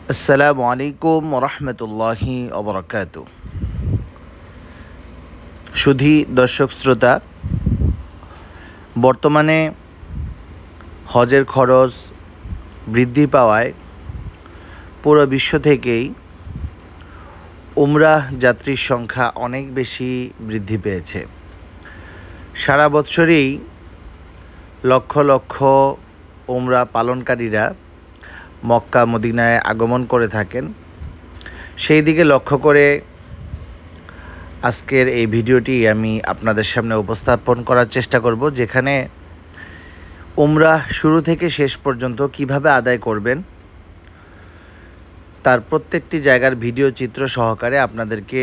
আসসালামু আলাইকুম রহমতুল্লাহি ওবরাকাত। সুধী দর্শক শ্রোতা, বর্তমানে হজের খরচ বৃদ্ধি পাওয়ায় পুরো বিশ্ব থেকেই উমরাহ যাত্রীর সংখ্যা অনেক বেশি বৃদ্ধি পেয়েছে। সারা বৎসরেই লক্ষ লক্ষ উমরা পালনকারীরা মক্কা মদিনায় আগমন করে থাকেন। সেই দিকে লক্ষ্য করে আজকের এই ভিডিওটি আমি আপনাদের সামনে উপস্থাপন করার চেষ্টা করব, যেখানে উমরাহ শুরু থেকে শেষ পর্যন্ত কিভাবে আদায় করবেন তার প্রত্যেকটি জায়গার ভিডিও চিত্র সহকারে আপনাদেরকে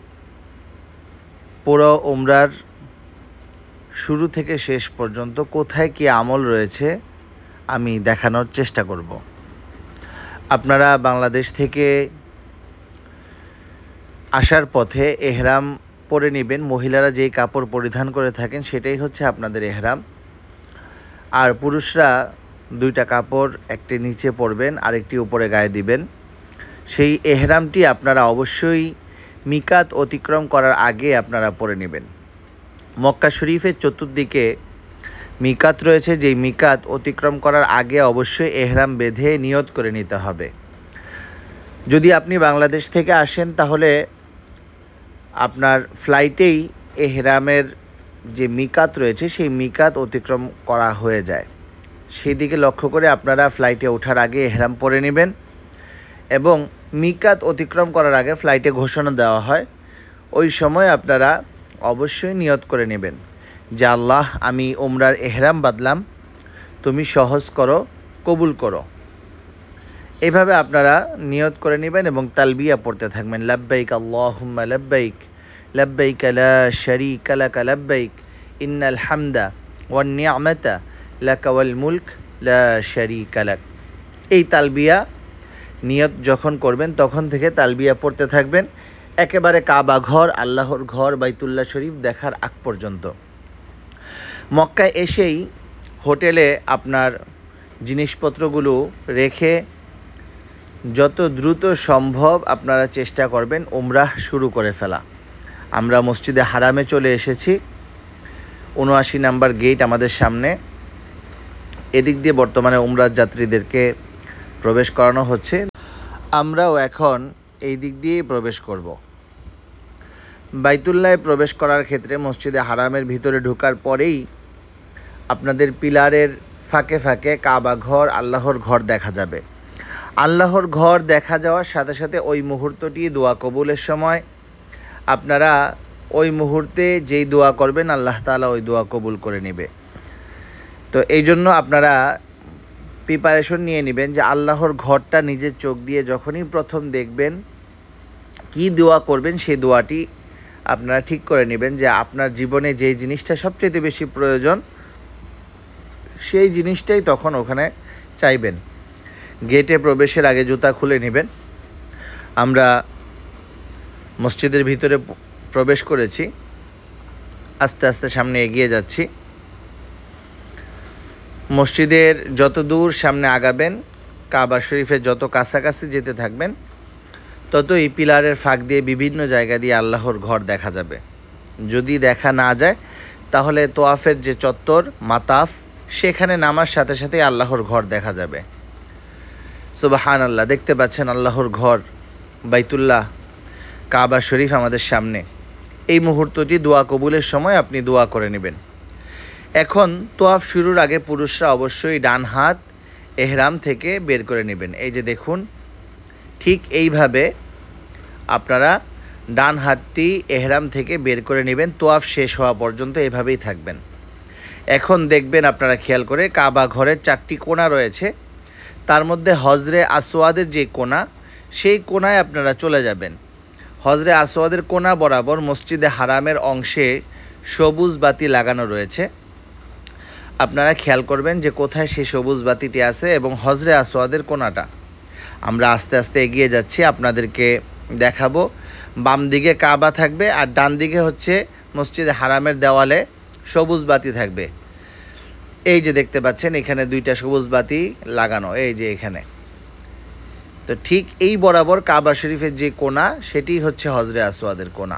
পুরো উমরার শুরু থেকে শেষ পর্যন্ত কোথায় কী আমল রয়েছে আমি দেখানোর চেষ্টা করব। আপনারা বাংলাদেশ থেকে আসার পথে এহরাম পরে নেবেন। মহিলারা যেই কাপড় পরিধান করে থাকেন সেটাই হচ্ছে আপনাদের এহরাম। আর পুরুষরা দুইটা কাপড়, একটি নিচে পরবেন আরেকটি উপরে গায়ে দিবেন। সেই এহরামটি আপনারা অবশ্যই মিকাত অতিক্রম করার আগে আপনারা পরে নেবেন। মক্কা শরীফের চতুর্দিকে মিকাত রয়েছে, যেই মিকাত অতিক্রম করার আগে অবশ্যই এহরাম বেঁধে নিয়ত করে নিতে হবে। যদি আপনি বাংলাদেশ থেকে আসেন তাহলে আপনার ফ্লাইটেই এহরামের যে মিকাত রয়েছে সেই মিকাত অতিক্রম করা হয়ে যায়। সেই দিকে লক্ষ্য করে আপনারা ফ্লাইটে ওঠার আগে এহরাম পরে নেবেন এবং মিকাত অতিক্রম করার আগে ফ্লাইটে ঘোষণা দেওয়া হয়, ওই সময় আপনারা অবশ্যই নিয়ত করে নেবেন যে আল্লাহ, আমি উমরার এহরাম বাঁধলাম, তুমি সহজ করো, কবুল করো। এভাবে আপনারা নিয়ত করে নেবেন এবং তালবিয়া পড়তে থাকবেন। লাব্বাইক আল্লাহুম্মা লাব্বাইক, লাব্বাইক লা শারীকা লাকা লাব্বাইক, ইন্নাল হামদা ওয়ান নি'মাতা লাকা ওয়াল মুলক লা শারীকা লাক। এই তালবিয়া নিয়ত যখন করবেন তখন থেকে তালবিয়া পড়তে থাকবেন একেবারে কাবা ঘর, আল্লাহর ঘর বাইতুল্লাহ শরীফ দেখার আগ পর্যন্ত। মক্কায় এসেই হোটেলে আপনার জিনিসপত্রগুলো রেখে যত দ্রুত সম্ভব আপনারা চেষ্টা করবেন উমরাহ শুরু করে ফেলা। আমরা মসজিদে হারামে চলে এসেছি, ৭৯ নাম্বার গেট আমাদের সামনে। এদিক দিয়ে বর্তমানে উমরাহ যাত্রীদেরকে প্রবেশ করানো হচ্ছে। আমরাও এখন এই দিক দিয়েই প্রবেশ করব। বাইতুল্লাহে প্রবেশ করার ক্ষেত্রে মসজিদে হারামের ভিতরে ঢোকার পরেই আপনাদের পিলারের ফাঁকে ফাঁকে কাবা ঘর, আল্লাহর ঘর দেখা যাবে। আল্লাহর ঘর দেখা যাওয়ার সাথে সাথে ওই মুহূর্তটি দোয়া কবুলের সময়। আপনারা ওই মুহূর্তে যেই দোয়া করবেন আল্লাহ তাআলা ওই দোয়া কবুল করে নেবে। তো এই জন্য আপনারা প্রিপারেশন নিয়ে নেবেন যে আল্লাহর ঘরটা নিজের চোখ দিয়ে যখনই প্রথম দেখবেন কি দোয়া করবেন সেই দোয়াটি আপনারা ঠিক করে নেবেন যে আপনার জীবনে যেই জিনিসটা সবচেয়ে বেশি প্রয়োজন সেই জিনিসটাই তখন ওখানে চাইবেন। গেটে প্রবেশের আগে জুতা খুলে নেবেন। আমরা মসজিদের ভিতরে প্রবেশ করেছি, আস্তে আস্তে সামনে এগিয়ে যাচ্ছি। মসজিদের যত দূর সামনে আগাবেন, কাবা শরীফের যত কাছাকাছি যেতে থাকবেন, তত এই পিলারের ফাঁক দিয়ে বিভিন্ন জায়গা দিয়ে আল্লাহর ঘর দেখা যাবে। যদি দেখা না যায় তাহলে তোয়াফের যে চত্বর মাতাফ, সেখানে নামার সাথে সাথে আল্লাহর ঘর দেখা যাবে। সুবহানাল্লাহ, দেখতে পাচ্ছেন আল্লাহর ঘর বাইতুল্লাহ কাবা শরীফ আমাদের সামনে। এই মুহূর্তটি দোয়া কবুলের সময় আপনি দোয়া করে নেবেন। এখন তোয়াফ শুরুর আগে পুরুষরা অবশ্যই ডান হাত এহরাম থেকে বের করে নেবেন। এই যে দেখুন, ঠিক এইভাবে আপনারা ডান হাতটি এহরাম থেকে বের করে নেবেন। তোয়াফ শেষ হওয়া পর্যন্ত এভাবেই থাকবেন। এখন দেখবেন আপনারা খেয়াল করে কাবা ঘরের 4টি কোণা রয়েছে, তার মধ্যে হজরে আসওয়াদের যে কোণা, সেই কোণায় আপনারা চলে যাবেন। হজরে আসওয়াদের কোণা বরাবর মসজিদে হারামের অংশে সবুজ বাতি লাগানো রয়েছে। আপনারা খেয়াল করবেন যে কোথায় সেই সবুজ বাতিটি আছে এবং হজরে আসওয়াদের কোণাটা। আমরা আস্তে আস্তে এগিয়ে যাচ্ছি, আপনাদেরকে দেখাবো। বাম দিকে কাবা থাকবে আর ডান দিকে হচ্ছে মসজিদে হারামের দেওয়ালে সবুজ বাতি থাকবে। এই যে দেখতে পাচ্ছেন এখানে 2টা সবুজ বাতি লাগানো, এই যে এখানে। তো তো ঠিক এই বরাবর কাবা শরীফের যে কোণা সেটি হচ্ছে হজরে আসওয়াদের কোণা।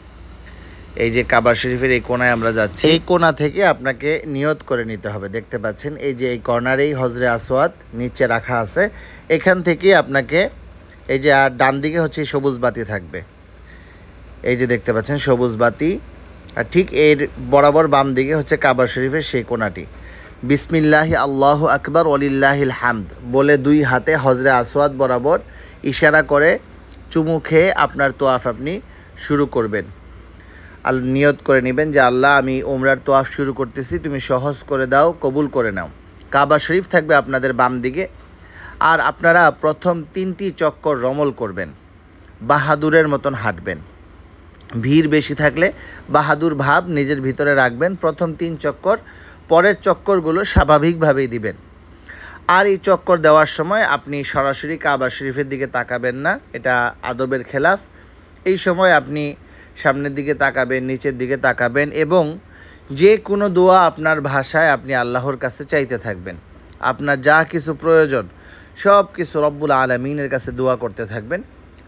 এই যে কাবা শরীফের এই কোণায় আমরা যাচ্ছি, এই কোণা থেকে আপনাকে নিয়ত করে নিতে হবে। দেখতে পাচ্ছেন এই যে এই কর্নারেই হজরে আসওয়াদ নিচে রাখা আছে, এখান থেকে আপনাকে এই যে আর ডান দিকে হচ্ছে সবুজ বাতি থাকবে, এই যে দেখতে পাচ্ছেন সবুজ বাতি, আর ঠিক এর বরাবর বাম দিকে হচ্ছে কাবা শরীফের সেই কোণাটি। বিসমিল্লাহি আল্লাহু আকবার ওয়ালিল্লাহিল হামদ বলে দুই হাতে হজরে আসওয়াদ বরাবর ইশারা করে চুমু খেয়ে আপনার তোয়াফ আপনি শুরু করবেন। নিয়ত করে নেবেন যে আল্লাহ আমি উমরার তোয়াফ শুরু করতেছি, তুমি সহজ করে দাও, কবুল করে নাও। কাবা শরীফ থাকবে আপনাদের বাম দিকে, আর আপনারা প্রথম 3টি চক্কর রমল করবেন, বাহাদুরের মতন হাঁটবেন। ভিড় বেশি থাকলে বাহাদুর ভাব নিজের ভিতরে রাখবেন প্রথম 3 চক্কর, পরের চক্করগুলো স্বাভাবিকভাবেই দিবেন। আর এই চক্কর দেওয়ার সময় আপনি সরাসরি কাবা শরীফের দিকে তাকাবেন না, এটা আদবের খেলাফ। এই সময় আপনি সামনের দিকে তাকাবেন, নিচের দিকে তাকাবেন এবং যে কোনো দোয়া আপনার ভাষায় আপনি আল্লাহর কাছে চাইতে থাকবেন। আপনার যা কিছু প্রয়োজন সব কিছু রব্বুল আলামিনের কাছে দোয়া করতে থাকবেন।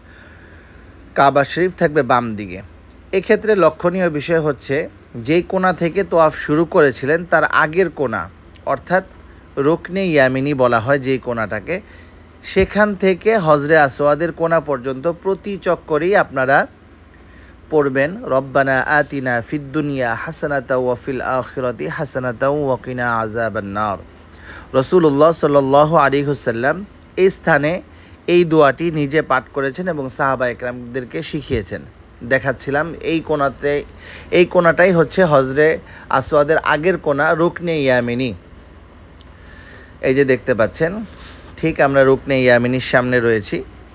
কাবা শরীফ থাকবে বাম দিকে। এক্ষেত্রে লক্ষণীয় বিষয় হচ্ছে যেই কোণা থেকে তোয়াফ শুরু করেছিলেন তার আগের কোণা, অর্থাৎ রুকনে ইয়ামিনী বলা হয় যেই কোণাটাকে, সেখান থেকে হজরে আসওয়াদের কোণা পর্যন্ত প্রতি চক্করেই আপনারা পড়বেন রব্বানা আতিনা ফিদ দুনিয়া হাসানাতাও ওয়া ফিল আখিরাতি হাসানাতাও ওয়া কিনা আযাবান নার। রাসূলুল্লাহ সাল্লাল্লাহু আলাইহি ওয়াসাল্লাম এই স্থানে এই দোয়াটি নিজে পাঠ করেছেন এবং সাহাবা একরামদেরকে শিখিয়েছেন। দেখাচ্ছিলাম এই কোণাটাই হচ্ছে হজরে আসওয়াদের আগের কোণা, রুকনে ইয়ামিনী। এই যে দেখতে পাচ্ছেন ঠিক আমরা রুকনে ইয়ামিনীর সামনে রয়েছি।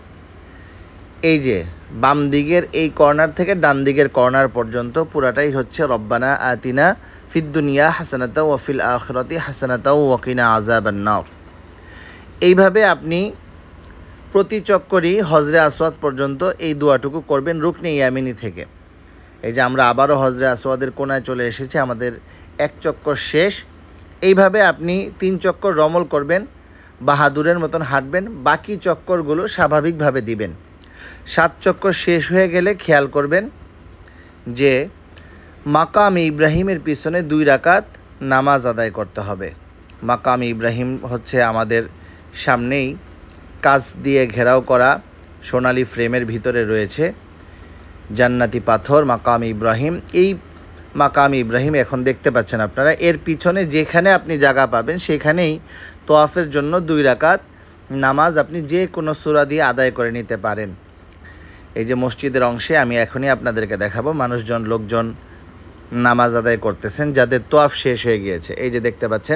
এই যে বাম দিকের এই কর্নার থেকে ডান দিকের কর্নার পর্যন্ত পুরাটাই হচ্ছে রব্বানা আতিনা ফিদ দুনিয়া হাসানাতাও ওয়া ফিল আখিরাতি হাসানাতাও ওয়া কিনা আযাবান নার। এইভাবে আপনি প্রতি চক্করই হজরে আসওয়াদ পর্যন্ত এই দোয়াটুকু করবেন রুকনে ইয়ামিনী থেকে। এই যে আমরা আবারও হজরে আসওয়াদের কোণায় চলে এসেছি, আমাদের 1 চক্কর শেষ। এইভাবে আপনি 3 চক্কর রমল করবেন, বাহাদুরের মতন হাঁটবেন, বাকি চক্করগুলো স্বাভাবিকভাবে দিবেন। 7 চক্কর শেষ হয়ে গেলে খেয়াল করবেন যে মাকাম ইব্রাহিমের পিছনে 2 রাকাত নামাজ আদায় করতে হবে। মাকাম ইব্রাহিম হচ্ছে আমাদের সামনেই কাঁচ দিয়ে ঘেরাও করা সোনালী ফ্রেমের ভিতরে রয়েছে জান্নাতি পাথর মাকাম ইব্রাহিম। এই মাকাম ইব্রাহিম এখন দেখতে পাচ্ছেন আপনারা, এর পিছনে যেখানে আপনি জায়গা পাবেন সেখানেই তোয়াফের জন্য 2 রাকাত নামাজ আপনি যে কোনো সূরা দিয়ে আদায় করে নিতে পারেন। এই যে মসজিদের অংশে আমি এখনই আপনাদেরকে দেখাবো লোকজন নামাজ আদায় করতেছেন যাদের তোয়াফ শেষ হয়ে গিয়েছে। এই যে দেখতে পাচ্ছেন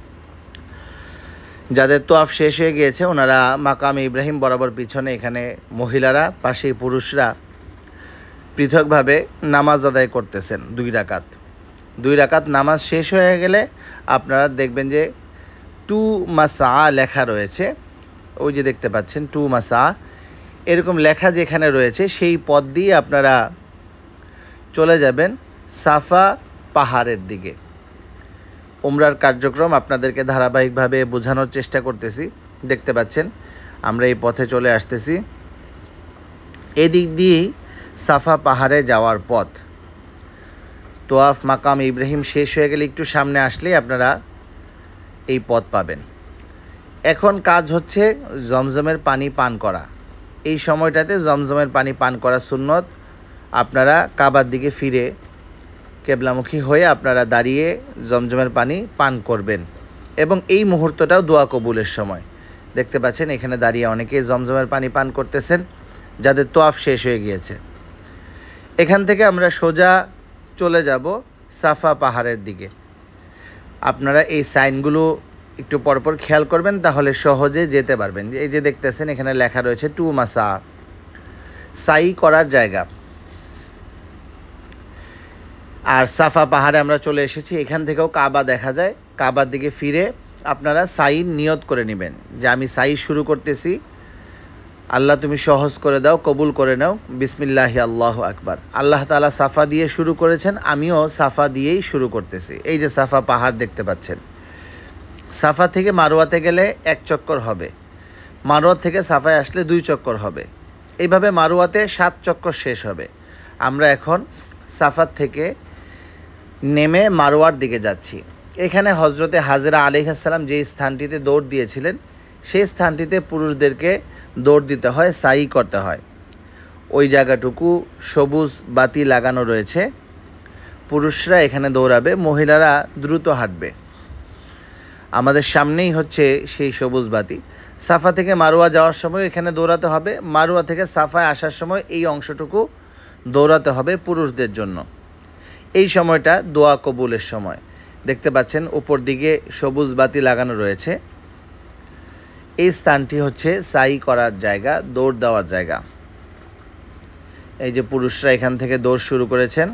যাদের তোয়াফ শেষ হয়ে গিয়েছে ওনারা মাকাম ইব্রাহিম বরাবর পিছনে, এখানে মহিলারা, পাশেই পুরুষরা পৃথকভাবে নামাজ আদায় করতেছেন 2 রাকাত। 2 রাকাত নামাজ শেষ হয়ে গেলে আপনারা দেখবেন যে 2 মাসা লেখা রয়েছে, ওই যে দেখতে পাচ্ছেন 2 মাসা এরকম লেখা যেখানে রয়েছে সেই পথ দিয়ে আপনারা চলে যাবেন সাফা পাহাড়ের দিকে। উমরার কার্যক্রম আপনাদেরকে ধারাবাহিকভাবে বোঝানোর চেষ্টা করতেছি। দেখতে পাচ্ছেন আমরা এই পথে চলে আসতেছি, এদিক দিয়েই সাফা পাহাড়ে যাওয়ার পথ। তোয়াফ মাকাম ইব্রাহিম শেষ হয়ে গেলে একটু সামনে আসলেই আপনারা এই পথ পাবেন। এখন কাজ হচ্ছে জমজমের পানি পান করা। এই সময়টাতে জমজমের পানি পান করা সুন্নত। আপনারা কাবার দিকে ফিরে কেবলামুখী হয়ে আপনারা দাঁড়িয়ে জমজমের পানি পান করবেন এবং এই মুহূর্তটাও দোয়া কবুলের সময়। দেখতে পাচ্ছেন এখানে দাঁড়িয়ে অনেকেই জমজমের পানি পান করতেছেন যাদের তোয়াফ শেষ হয়ে গিয়েছে। এখান থেকে আমরা সোজা চলে যাব সাফা পাহাড়ের দিকে। আপনারা এই সাইনগুলো একটু পরপর খেয়াল করবেন, তাহলে সহজে যেতে পারবেন। এই যে দেখতেছেন এখানে লেখা রয়েছে 2 মাসা, সাই করার জায়গা। আর সাফা পাহাড়ে আমরা চলে এসেছি, এখান থেকেও কাবা দেখা যায়। কাবার দিকে ফিরে আপনারা সাই নিয়ত করে নেবেন যে আমি সাই শুরু করতেছি, আল্লাহ তুমি সহজ করে দাও, কবুল করে নাও, বিসমিল্লাহি আল্লাহু আকবার। আল্লাহ তাআলা সাফা দিয়ে শুরু করেছেন, আমিও সাফা দিয়েই শুরু করতেছি। এই যে সাফা পাহাড় দেখতে পাচ্ছেন। সাফা থেকে মারওয়াতে গেলে 1 চক্কর হবে, মারোয়া থেকে সাফায় আসলে 2 চক্কর হবে। এইভাবে মারোয়াতে 7 চক্কর শেষ হবে। আমরা এখন সাফার থেকে নেমে মারোয়ার দিকে যাচ্ছি। এখানে হজরতে হাজরা আলাইহিস সালাম যে স্থানটিতে দৌড় দিয়েছিলেন সেই স্থানটিতে পুরুষদেরকে দৌড় দিতে হয়, সাই করতে হয়। ওই জায়গাটুকু সবুজ বাতি লাগানো রয়েছে। পুরুষরা এখানে দৌড়াবে, মহিলারা দ্রুত হাঁটবে। আমাদের সামনেই হচ্ছে সেই সবুজ বাতি। সাফা থেকে মারোয়া যাওয়ার সময় এখানে দৌড়াতে হবে, মারোয়া থেকে সাফায় আসার সময় এই অংশটুকু দৌড়াতে হবে পুরুষদের জন্য। এই সময়টা দোয়া কবুলের সময়। দেখতে পাচ্ছেন উপর দিকে সবুজ বাতি লাগানো রয়েছে। এই স্থানটি হচ্ছে সাই করার জায়গা, দৌড় দেওয়ার জায়গা। এই যে পুরুষরা এখান থেকে দৌড় শুরু করেছেন।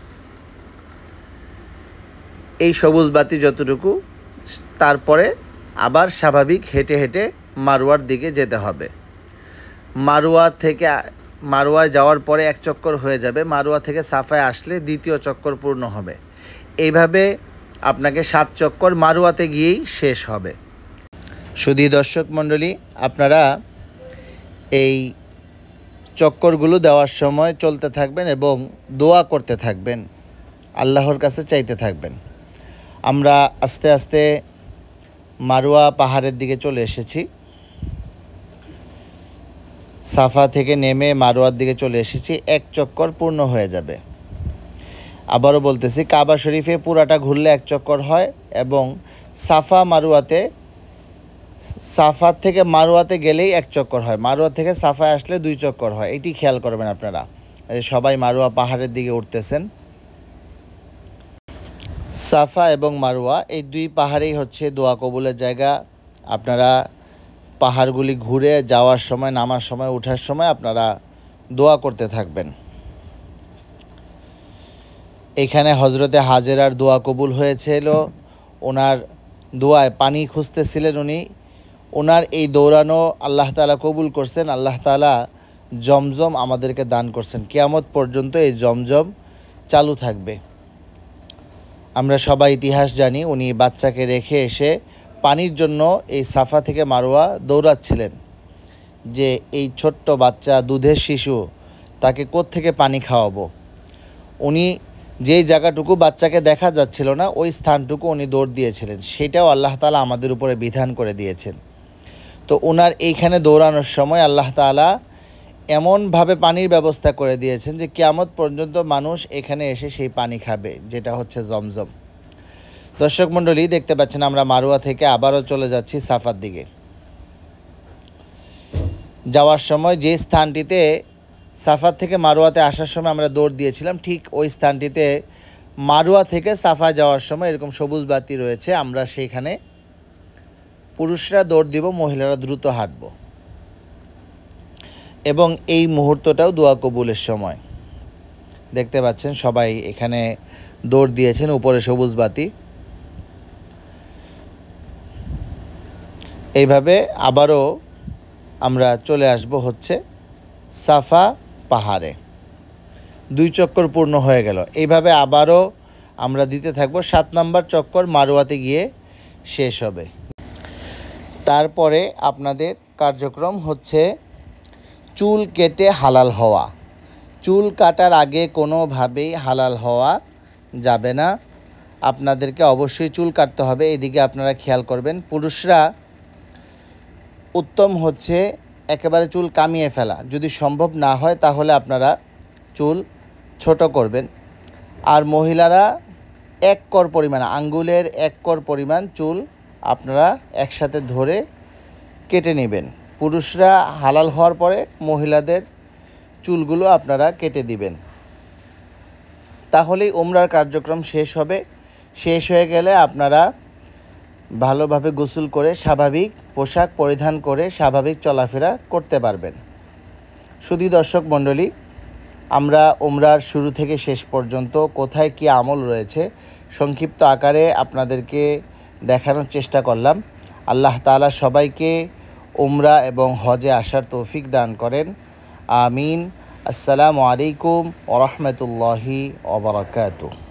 এই সবুজ বাতি যতটুকু, তারপরে আবার স্বাভাবিক হেঁটে হেঁটে মারোয়ার দিকে যেতে হবে। মারোয়ায় যাওয়ার পরে 1 চক্কর হয়ে যাবে। মারোয়া থেকে সাফায় আসলে 2য় চক্কর পূর্ণ হবে। এইভাবে আপনাকে 7 চক্কর মারোয়াতে গিয়েই শেষ হবে। শুধু দর্শক মণ্ডলী, আপনারা এই চক্করগুলো দেওয়ার সময় চলতে থাকবেন এবং দোয়া করতে থাকবেন, আল্লাহর কাছে চাইতে থাকবেন। আমরা আস্তে আস্তে মারোয়া পাহাড়ের দিকে চলে এসেছি। সাফা থেকে নেমে মারোয়ার দিকে চলে এসেছি। 1 চক্কর পূর্ণ হয়ে যাবে। আবারও বলতেছি, কাবা শরীফে পুরাটা ঘুরলে 1 চক্কর হয় এবং সাফা থেকে মারোয়াতে গেলেই 1 চক্কর হয়। মারোয়া থেকে সাফায় আসলে 2 চক্কর হয়। এটি খেয়াল করবেন আপনারা। সবাই মারোয়া পাহাড়ের দিকে উঠতেছেন। সাফা এবং মারোয়া এই 2 পাহাড়েই হচ্ছে দোয়া কবুলের জায়গা। আপনারা পাহাড়গুলি ঘুরে যাওয়ার সময়, নামার সময়, ওঠার সময় আপনারা দোয়া করতে থাকবেন। এখানে হজরতে হাজেরার দোয়া কবুল হয়েছিল। ওনার দোয়ায় পানি খুঁজতেছিলেন উনি। ওনার এই দৌড়ানো আল্লাহ তাআলা কবুল করছেন। আল্লাহ তাআলা জমজম আমাদেরকে দান করছেন। কিয়ামত পর্যন্ত এই জমজম চালু থাকবে। আমরা সবাই ইতিহাস জানি, উনি বাচ্চাকে রেখে এসে পানির জন্য এই সাফা থেকে মারোয়া দৌড়াচ্ছিলেন, যে এই ছোট্ট বাচ্চা, দুধের শিশু, তাকে কোত্থেকে পানি খাওয়াবো। উনি যেই জায়গাটুকু বাচ্চাকে দেখা যাচ্ছিল না, ওই স্থানটুকু উনি দৌড় দিয়েছিলেন। সেটাও আল্লাহ তাআলা আমাদের উপরে বিধান করে দিয়েছেন। তো ওনার এইখানে দৌড়ানোর সময় আল্লাহ তাআলা এমনভাবে পানির ব্যবস্থা করে দিয়েছেন যে কিয়ামত পর্যন্ত মানুষ এখানে এসে সেই পানি খাবে, যেটা হচ্ছে জমজম। দর্শক মণ্ডলী, দেখতে পাচ্ছেন আমরা মারোয়া থেকে আবারও চলে যাচ্ছি সাফার দিকে। যাওয়ার সময় যে স্থানটিতে সাফার থেকে মারোয়াতে আসার সময় আমরা দৌড় দিয়েছিলাম, ঠিক ওই স্থানটিতে মারোয়া থেকে সাফা যাওয়ার সময় এরকম সবুজ বাতি রয়েছে। আমরা সেইখানে পুরুষরা দৌড় দিব, মহিলারা দ্রুত হাঁটব। এবং এই মুহূর্তটাও দোয়া কবুলের সময়। দেখতে পাচ্ছেন সবাই এখানে দৌড় দিয়েছেন, উপরে সবুজ বাতি। এইভাবে আবারও আমরা চলে আসব হচ্ছে সাফা পাহাড়ে। 2 চক্কর পূর্ণ হয়ে গেল। এইভাবে আবারও আমরা দিতে থাকব। 7 নম্বর চক্কর মারোয়াতে গিয়ে শেষ হবে। তারপরে আপনাদের কার্যক্রম হচ্ছে চুল কেটে হালাল হওয়া। চুল কাটার আগে কোনোভাবেই হালাল হওয়া যাবে না। আপনাদেরকে অবশ্যই চুল কাটতে হবে। এদিকে আপনারা খেয়াল করবেন। পুরুষরা উত্তম হচ্ছে একেবারে চুল কামিয়ে ফেলা। যদি সম্ভব না হয় তাহলে আপনারা চুল ছোট করবেন। আর মহিলারা 1 কর পরিমাণ, আঙ্গুলের 1 কর পরিমাণ চুল আপনারা একসাথে ধরে কেটে নেবেন। পুরুষরা হালাল হওয়ার পরে মহিলাদের চুলগুলো আপনারা কেটে দিবেন। তাহলেই উমরার কার্যক্রম শেষ হবে। শেষ হয়ে গেলে আপনারা ভালোভাবে গোসল করে স্বাভাবিক পোশাক পরিধান করে স্বাভাবিক চলাফেরা করতে পারবেন। শুধু দর্শক মণ্ডলী, আমরা উমরার শুরু থেকে শেষ পর্যন্ত কোথায় কী আমল রয়েছে সংক্ষিপ্ত আকারে আপনাদেরকে দেখানোর চেষ্টা করলাম। আল্লাহ তাআলা সবাইকে উমরা এবং হজে আসার তৌফিক দান করেন। আমিন। আসসালামু আলাইকুম ওয়া রাহমাতুল্লাহি ওয়া বারাকাতুহু।